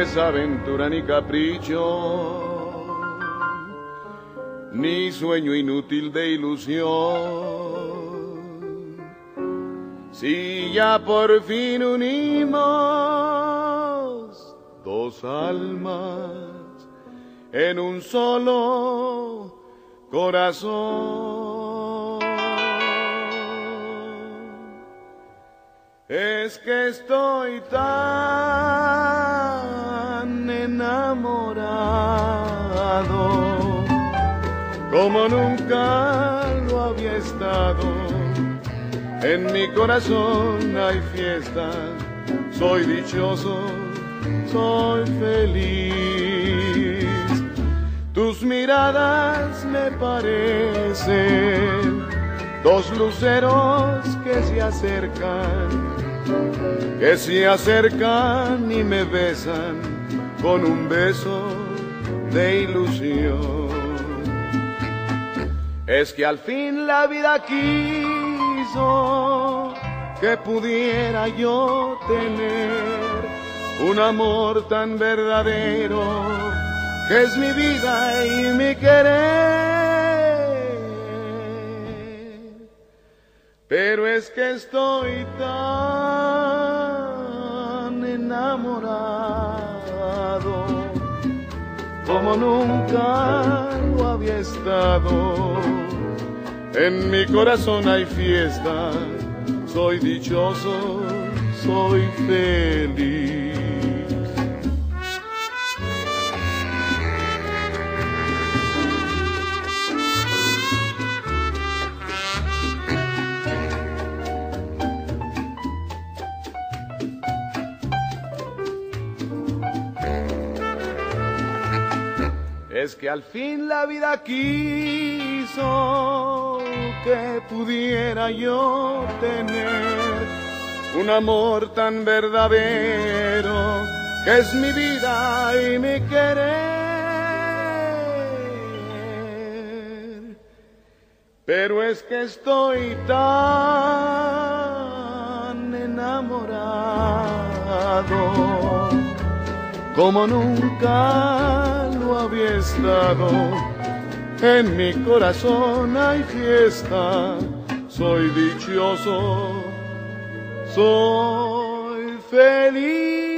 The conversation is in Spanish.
es aventura ni capricho, ni sueño inútil de ilusión. Si ya por fin unimos dos almas en un solo corazón, es que estoy tan enamorado como nunca lo había estado. En mi corazón hay fiesta, soy dichoso, soy feliz. Tus miradas me parecen dos luceros que se acercan y me besan con un beso de ilusión. Es que al fin la vida quiso que pudiera yo tener un amor tan verdadero, que es mi vida y mi querer. Pero es que estoy tan enamorado como nunca lo había estado. En mi corazón hay fiesta, soy dichoso, soy feliz. Es que al fin la vida quiso que pudiera yo tener un amor tan verdadero, que es mi vida y mi querer. Pero es que estoy tan enamorado como nunca lo había estado. En mi corazón hay fiesta, soy dichoso, soy feliz.